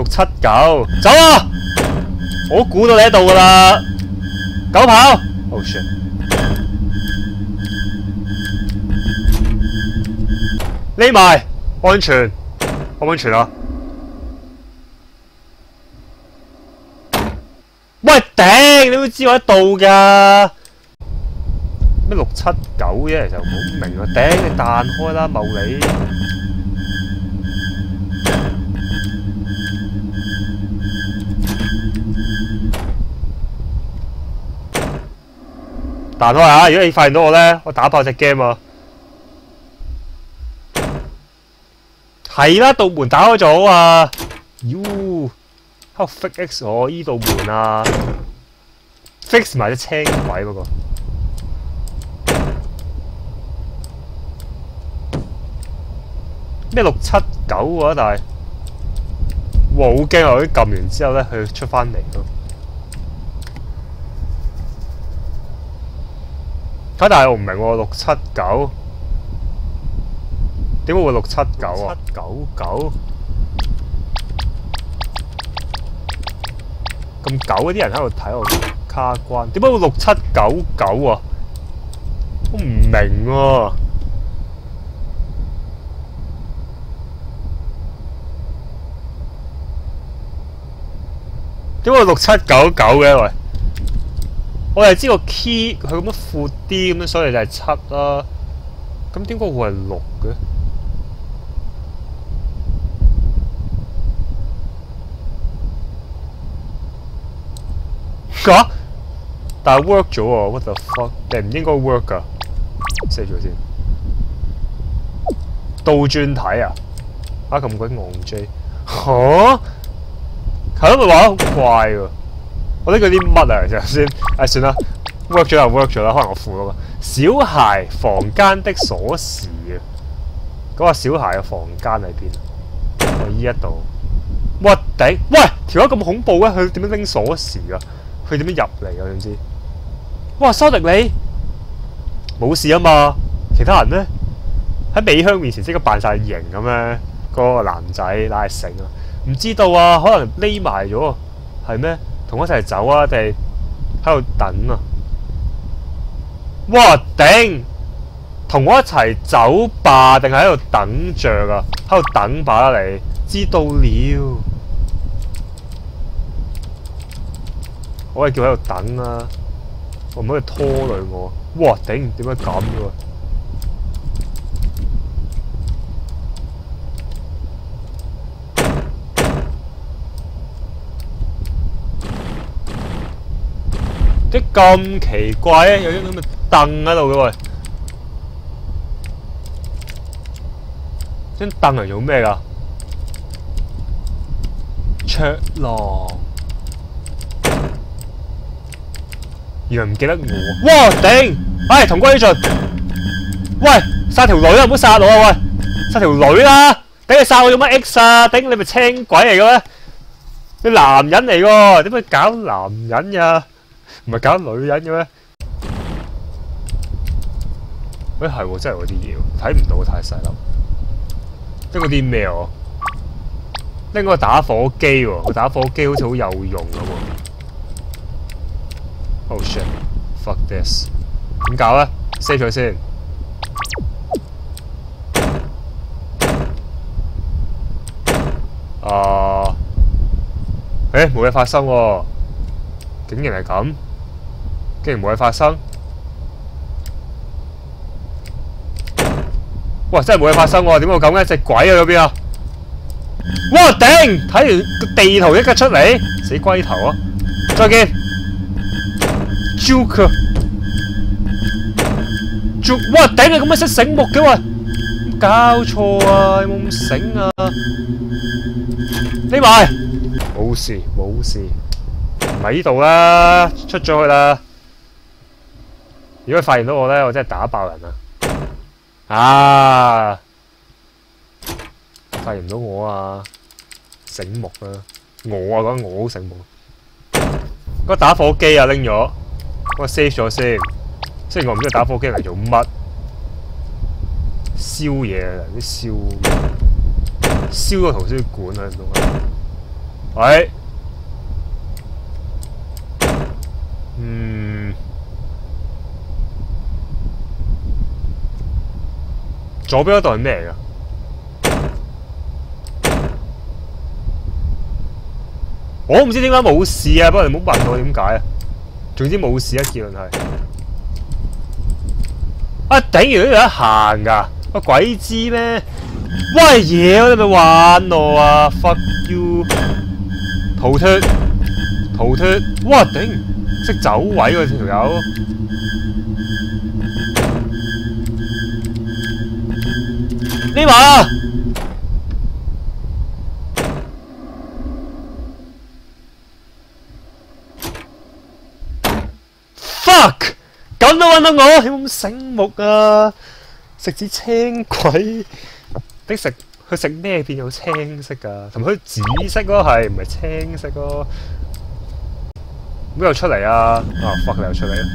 679，走啊！我估到你喺度噶啦，狗跑。Oh shit！ 匿埋，安全，安唔安全啊？喂頂！你都知我喺度㗎？咩679啫？其實唔好明啊！頂你彈開啦，茂你！彈開啊！如果你發現到我咧，我打爆隻 game 啊！係啦，道門打開咗啊！妖，喺度 fix 我依道門啊 ！fix 埋隻青鬼嗰個。咩679啊？但係，哇！好驚啊！我啲撳完之後咧，佢出翻嚟咯。但係我唔明喎，679點解會679啊？799咁久嗰啲人喺度睇我卡關，點解會6799啊？我唔明喎。點解會6799嘅？喂！我係知個 key 佢咁樣闊啲咁樣，所以就係7啦。咁點解會係6嘅？嚇！但係 work 咗喎 ，what the fuck？ 你唔應該 work 㗎，熄咗先。倒轉睇啊！咁鬼戇 J 嚇！係咯，咪話得好怪喎！我呢個啲乜啊？頭先，算啦 ，work 咗就 work 咗啦。可能我附咗個小孩房間的鎖匙啊！嗰個小孩嘅房間喺邊啊？我依一度。哇頂！喂，條友咁恐怖嘅，佢點樣拎鎖匙㗎？佢點樣入嚟㗎？總之，哇！蘇迪你冇事啊嘛？其他人咧喺美香面前即刻扮晒型咁咧，嗰個男仔乸係醒啊！唔知道啊，可能匿埋咗，係咩？同我一齊走啊，定係喺度等啊？哇頂！同我一齊走吧，定係喺度等着啊？喺度等吧啦，你知道了。我係叫喺度等啊，我唔可以拖累我。哇頂！點解咁嘅？啲咁奇怪咧，有啲咁嘅凳喺度嘅喂，張凳係做咩㗎？桌廊，原來唔記得我。哇頂！唉，同歸於盡。喂，殺條女啊！唔好殺我啊！喂，殺條女啦！頂你殺我做乜 X 啊？頂你咪青鬼嚟嘅咩？你男人嚟喎，點解搞男人呀？唔係搞女人嘅咩？喂，係喎，真係嗰啲嘢喎，睇唔到太細粒。拎嗰啲咩喎？拎嗰個打火機喎，個打火機好似好有用咁喎。Oh shit! Fuck this！ 點搞咧 ？save 咗先。冇嘢發生喎，竟然係咁。竟然冇嘢發生，哇！真係冇嘢發生喎，點解會咁嘅？隻鬼喺嗰邊啊！哇頂！睇完個地圖即刻出嚟，死龜頭啊！再見 ，Joker，哇頂！你咁樣識醒目嘅喂，搞錯啊！有冇咁醒啊？匿埋，冇事冇事，唔係呢度啦，出咗去啦。如果發現到我咧，我真係打爆人啊！發現唔到我啊，醒目啊！我啊，講我好醒目。嗰個打火機啊，拎咗，我 save 咗先。雖然我唔知打火機嚟做乜，燒嘢啊！啲燒個圖書館啊，唔通啊？ 喂，左邊嗰度係咩嚟㗎？我唔知點解冇事啊，不過你唔好問我點解啊。總之冇事啊，結論係。啊頂！原來呢度得行㗎，我鬼知咩？喂嘢！你咪玩我啊 ！Fuck you！ 逃脫！逃脫！哇頂！識走位喎條友。呢馬 fuck 咁都揾到我，有冇咁醒目啊？食指青鬼，頂食佢食咩變有青色㗎？同埋佢紫色咯，係唔係青色咯？邊度出嚟啊？啊 fuck 你又出嚟啦！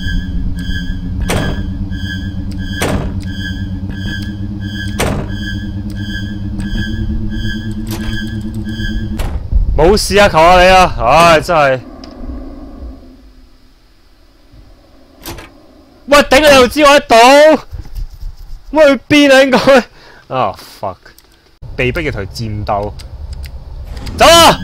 冇事啊，求下你啊！唉，真係。喂，頂你又知我喺度，喂去邊啊？應該啊 fuck， 被逼要同佢戰鬥，走啊！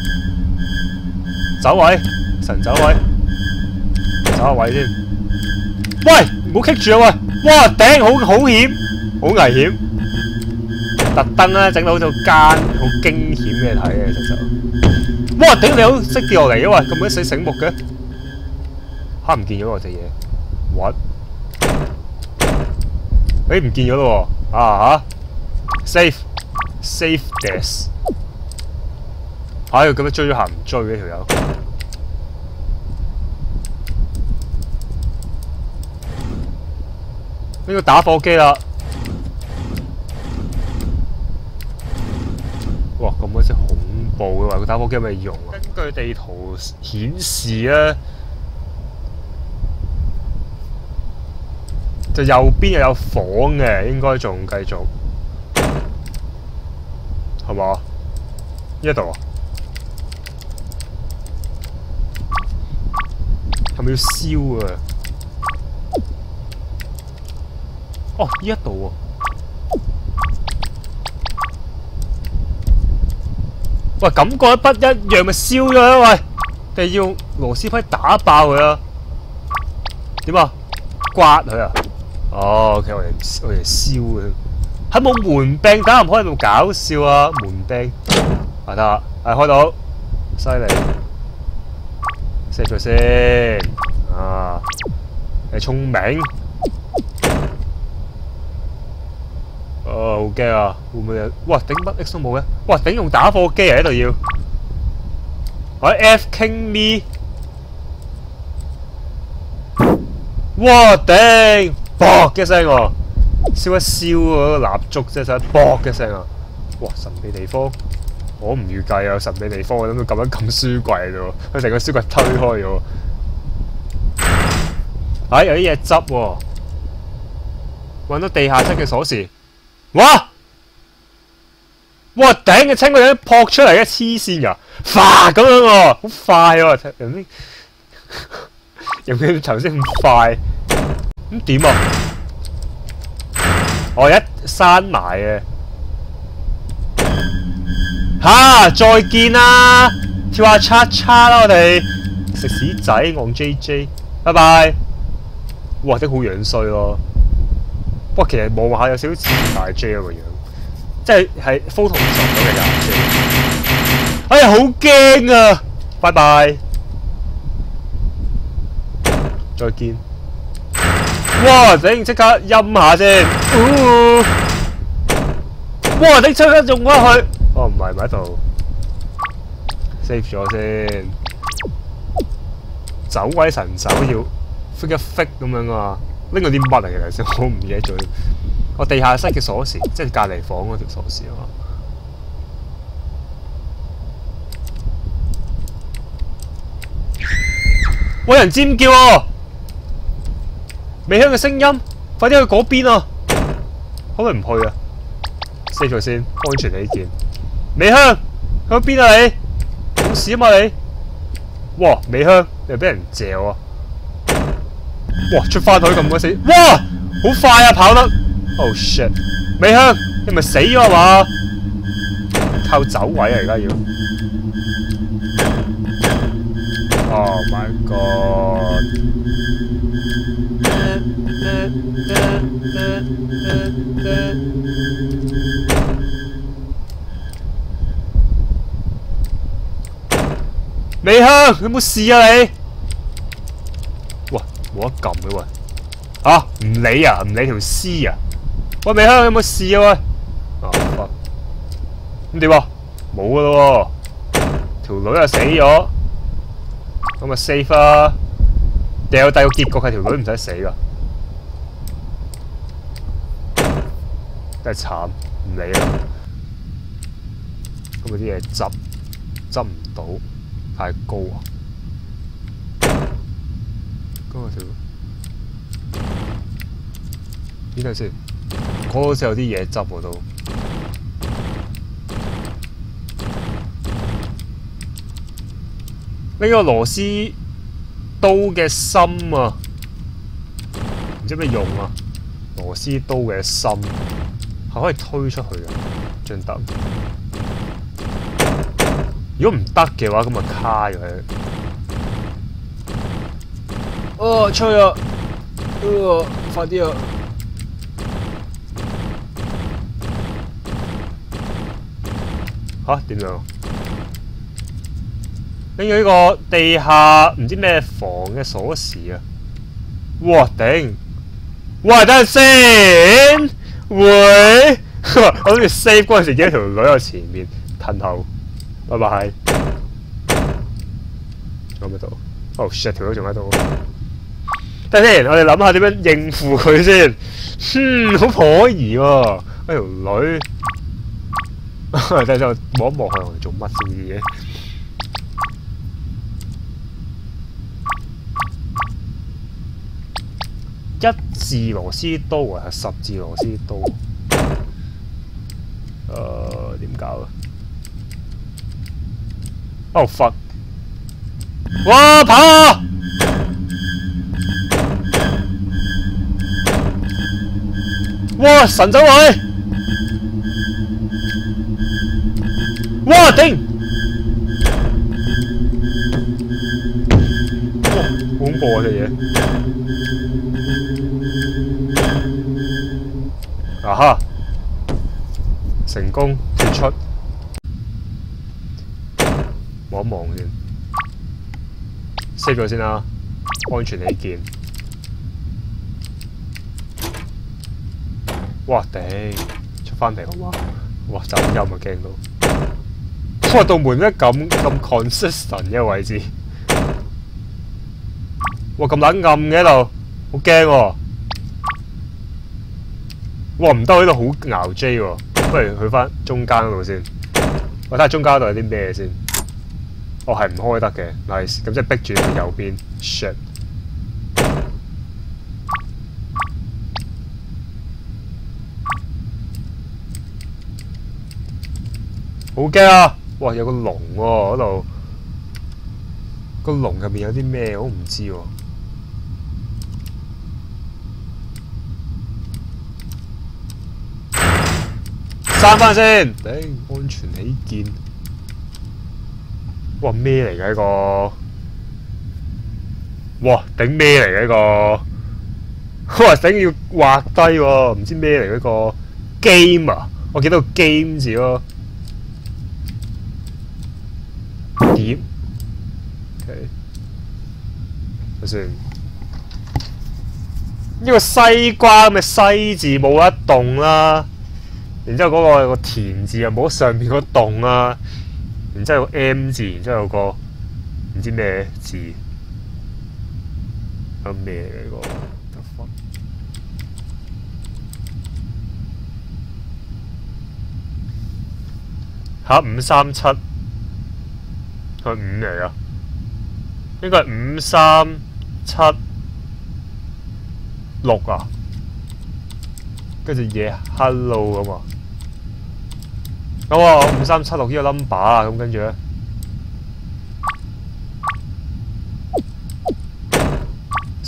走位，神走位，走下位先。喂，唔好棘住啊！喂，哇頂，好險，好危險，特登咧整到好似間好驚險嘅睇嘅，其實。哇頂，你好識跌落嚟嘅喂，咁鬼死醒目嘅，嚇唔見咗我隻嘢。What？ 誒唔見咗咯喎！啊嚇 ，safe death。佢咁樣追咗下唔追嘅條友。呢個打火機啦！哇，咁鬼死恐怖嘅喎！個打火機有咩用啊？根據地圖顯示咧。就右邊又有房嘅，應該仲繼續，係嘛？呢一度啊，係咪要燒啊？哦，呢一度喎。喂，感覺不一樣咪燒咗啦？喂，定係要螺絲批打爆佢啊？點啊？刮佢啊？哦 ，OK， 我哋燒嘅，係冇門柄，打唔開，喺度搞笑啊！門柄，啊得啦，開到，犀利，射咗先，啊，你聰明，好驚啊！會唔會有？哇，頂乜 X 都冇嘅，哇，頂用打火機喺度要，我 F King me， 哇頂！啵嘅聲喎，燒一燒嗰個蠟燭即係啵嘅聲啊！哇，神秘地方，我唔預計有神秘地方，我諗到咁樣撳書櫃啫喎，佢成個書櫃推開咗。有啲嘢執喎，揾到地下室嘅鎖匙。哇！哇頂嘅青個人撲出嚟嘅黐線㗎，嘩咁樣喎，好快喎！有冇頭先咁快？咁點啊？我一閂埋嘅，再見啦！跳下叉叉啦，我哋食屎仔戇 JJ， 拜拜。哇，啲好樣衰咯。不過其實望下有少少似大 J 個樣，即係 photo 撞到嘅大 J。哎呀，好驚啊！拜拜，再見。哇！頂，即刻陰下先。哇！頂，即刻用翻去。哦，唔係喺度 save 咗先。走位神手要 flick 一 flick 咁樣啊！拎嗰啲乜嚟嘅？其實我唔記得咗。我地下室嘅鎖匙，即係隔離房嗰條鎖匙啊嘛。喂！人尖叫喎！美香嘅聲音，快啲去嗰邊啊！可唔可以唔去啊？save咗先，安全起見。美香，去邊啊你？ 冇事啊嘛你？哇，美香，你又俾人嚼啊！哇，出翻去咁鬼死！哇，好快啊，跑得 ！Oh shit！ 美香，你咪死咗啊嘛？靠走位啊，而家要。Oh my god！ 美香，你有冇事啊你？喂，冇得撳嘅喂。啊，唔理啊，唔理條屍啊！喂，美香有冇事啊喂？啊，咁點啊？冇噶咯喎，條女又死咗，咁咪 safe 啦。定有第二個結局係條女唔使死噶？真係慘，唔理啦。咁嗰啲嘢執唔到，太高啊！嗰個條邊度先？嗰度好似有啲嘢執喎都。呢個螺絲刀嘅心啊，唔知咩用啊？螺絲刀嘅心係可以推出去嘅，張凳。如果唔得嘅話，咁咪卡咗佢。哦，吹啊！快啲啊！吓？點樣？拎咗呢個地下唔知咩房嘅鎖匙啊！哇頂！喂，等陣先，喂！我諗住 save 嗰陣時，見到條女喺前面褪後，拜拜。仲喺邊度？哦 shit， 條女仲喺度。等陣先，我哋諗下點樣應付佢先。好可疑喎！呢條女，等陣我望一望佢同做乜先啲嘢。1字螺絲刀啊，係10字螺絲刀。點搞啊？哦 fuck！ 哇，跑啊！哇，神走位！哇，頂！哇，好恐怖啊！隻嘢。啊哈！成功脱出，望一望先 ，save 咗先啦，安全起見。哇頂！出翻嚟好嘛？哇走音啊驚到！哇道門咩咁 consistent 嘅位置？哇咁撚暗嘅喺度，好驚喎！哇唔得，呢度好熬 J 喎，不如去翻中間嗰度先。我睇下中間嗰度有啲咩先。哦係唔開得嘅 ，nice。咁即係逼住佢右邊 ，shit。好驚啊！哇有個籠喎嗰度，個籠入面有啲咩我唔知喎。閂翻先，頂安全起見。哇咩嚟嘅呢個？哇頂咩嚟嘅呢個？哇頂要畫低喎，唔知咩嚟呢個 game 啊？我見到個 game 字咯。點 ？OK， 睇先。呢個西瓜咁嘅西字冇得動啦。然之後嗰個有個田字又冇上面個洞啊，然之後有個 M 字，然之後有個唔知咩字，有咩嚟嘅呢個？嚇537係5嚟啊？應該係5376啊，跟住嘢 hello 咁啊！咁啊，5376呢個 number 啊，咁跟住咧，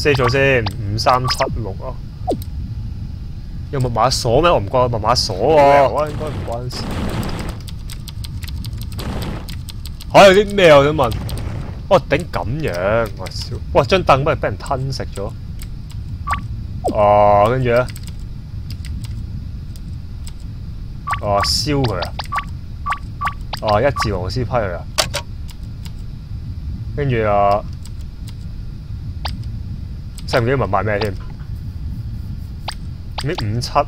，save 咗先，5376啊！有密碼鎖咩？我唔掛密碼鎖喎。應該唔關事。有啲咩我想問？頂咁樣，我笑！哇，張凳不如俾人吞食咗。跟住咧，燒佢啊！一字螺絲批佢啊！跟住使唔記得密碼咩添？咩57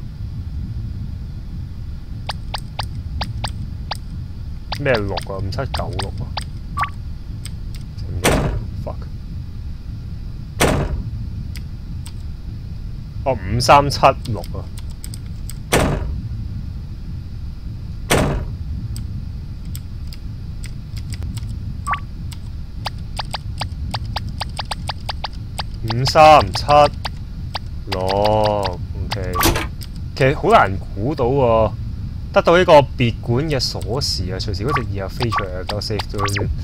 咩6啊？5796啊！fuck！ 5376啊！5376 ，OK。其實好難估到喎，得到呢個別館嘅鎖匙啊！隨時嗰隻耳又飛出嚟啊！等我 save 咗佢先。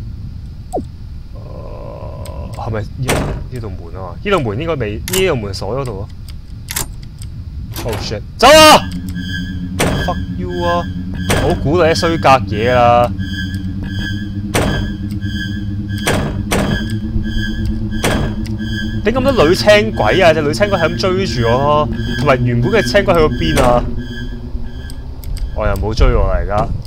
係咪呢度門啊？呢度門應該未，呢度門鎖咗度啊 ！Oh shit！ 走啊 ！Fuck you 啊！唔好估你啲衰格嘢啦！點咁多女青鬼啊！隻女青鬼係咁追住我，同埋原本嘅青鬼去咗邊啊？我又冇追我啦而家。